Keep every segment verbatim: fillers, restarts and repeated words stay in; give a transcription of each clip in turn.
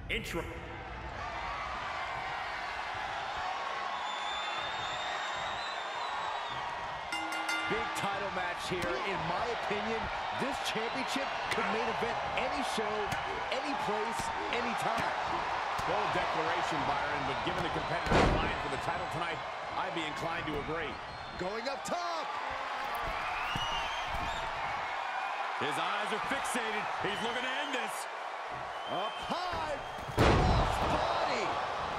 Intro. Big title match here. In my opinion, this championship could main event any show, any place, any time. Bold declaration, Byron, but given the competitor's line for the title tonight, I'd be inclined to agree. Going up top. His eyes are fixated. He's looking to end this. Up high. Cross body.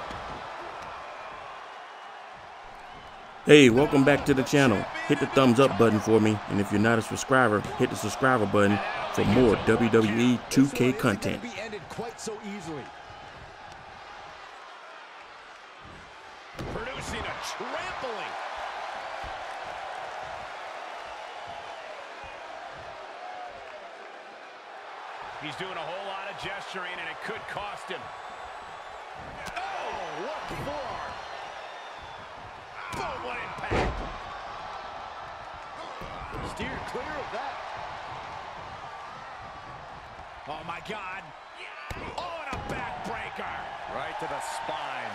Hey, welcome back to the channel. Hit the thumbs up button for me, and if you're not a subscriber, hit the subscriber button for more W W E two K content. This one isn't gonna be ended quite so easily. Producing a trampling. He's doing a whole lot of gesturing, and it could cost him. Oh, what forearm. Boom, what impact. Steered clear of that. Oh, my God. Oh, and a backbreaker. Right to the spine.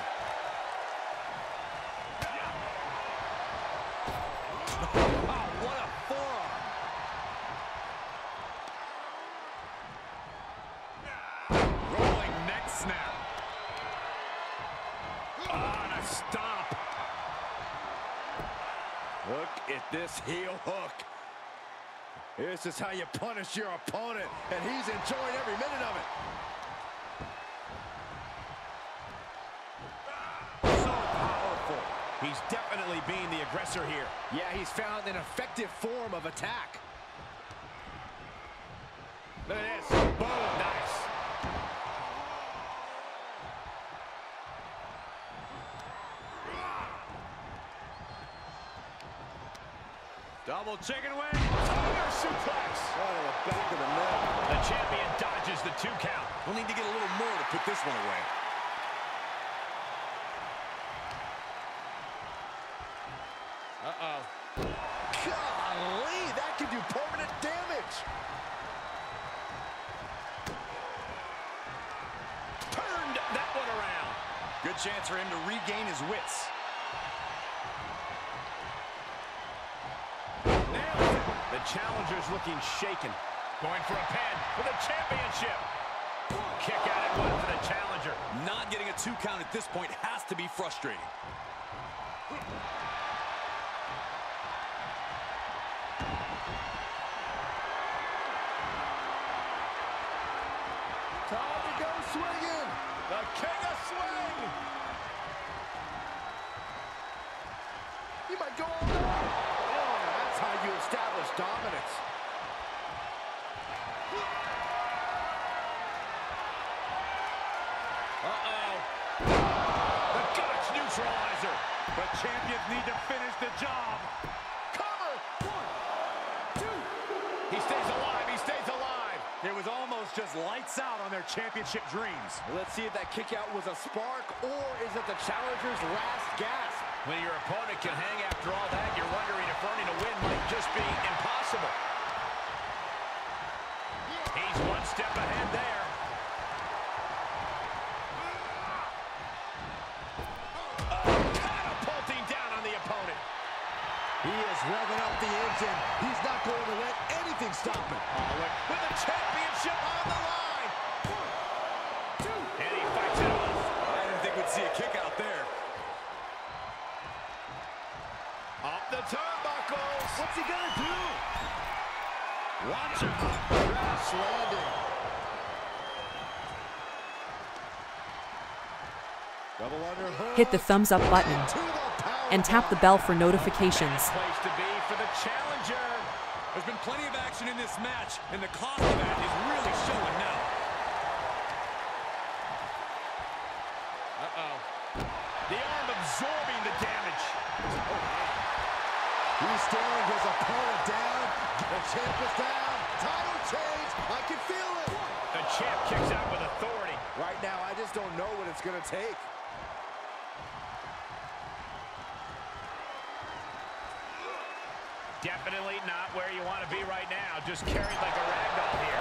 Oh, what a forearm. Rolling neck snap. Oh, and a stomp. Look at this heel hook. This is how you punish your opponent, and he's enjoying every minute of it. So powerful. He's definitely being the aggressor here. Yeah, he's found an effective form of attack. Look at this. Boom, nice. Double chicken wing. Tiger suplex. Right on the back of the neck. The champion dodges the two count. We'll need to get a little more to put this one away. Uh-oh. Golly, that could do permanent damage. Turned that one around. Good chance for him to regain his wits. The challenger's looking shaken. Going for a pin for the championship. Kick out at one for the challenger. Not getting a two count at this point has to be frustrating. Time to go swinging. The king of swing. He might go all night. Oh, that's how you establish dominance. Uh-oh. The Gotch neutralizer. The champions need to finish the job. Cover. One, two. He stays alive. He stays alive. It was almost just lights out on their championship dreams. Let's see if that kick out was a spark, or is it the challenger's last gasp? When your opponent can hang after all that, you're wondering if earning a win might just be impossible. He's one step ahead there. Oh, catapulting down on the opponent. He is revving up the engine. He's not going to let anything stop him. Oh, look, with the championship on the line. One, two. And he fights it off. I didn't think we'd see a kick out there. Up the turnbuckles. What's he gonna do? Watch it. Crash landing. Double underhook. Hit the thumbs up button To the power and tap the bell for notifications. Place to be for the challenger. There's been plenty of action in this match, and the cost of that is really showing now. Uh-oh. The arm absorbing the damage. He's staring his opponent down. The champ is down. Title change. I can feel it. The champ kicks out with authority. Right now, I just don't know what it's going to take. Definitely not where you want to be right now. Just carried like a ragdoll here.